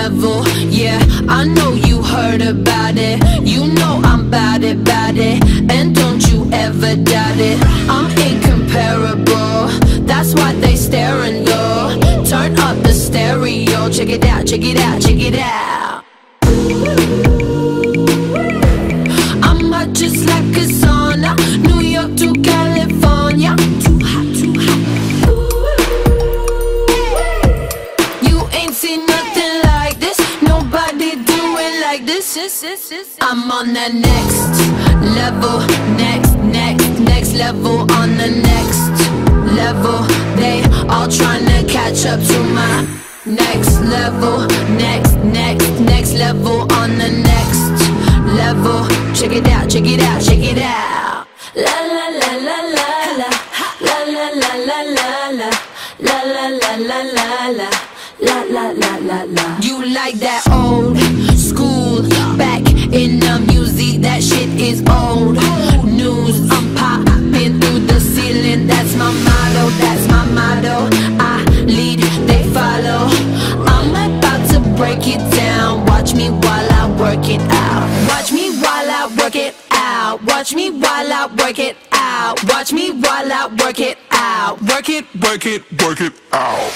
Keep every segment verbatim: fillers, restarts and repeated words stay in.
level. Yeah, I know you heard about it. You know I'm bout it, bout it. And don't you ever doubt it. I'm incomparable, that's why they staring, yo. Turn up the stereo, check it out, check it out, check it out. I'm hot just like a sauna, New York to California. Too hot, too hot. You ain't seen nothing like this, nobody do it like this. I'm on the next level, next, next, next level, on the next level. They all tryna catch up to my next level, next, next, next level, on the next level. Check it out, check it out, check it out. La la la la la la, la la la la la la, la la la la la la, la la la la la. You like that old school, back in the music, that shit is old news. I'm popping through the ceiling, that's my motto, that's my motto. I lead, they follow. I'm about to break it down, watch me while I work it out. Watch me while I work it out. Watch me while I work it out. Watch me while I work it out. Work it, work it, work it out.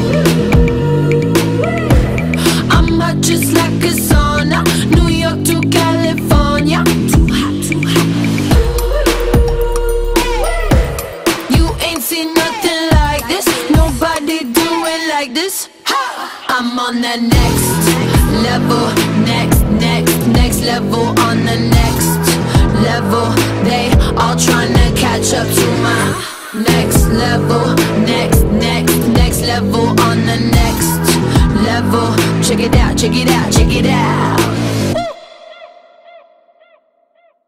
I'm hot just like a sauna, New York to California. Too hot, too hot. You ain't seen nothing like this, nobody do it like this. I'm on the next level, next, next, next level, on the next level. They all tryna catch up to my next level, next, next, next level, on the next level. Check it out, check it out, check it out.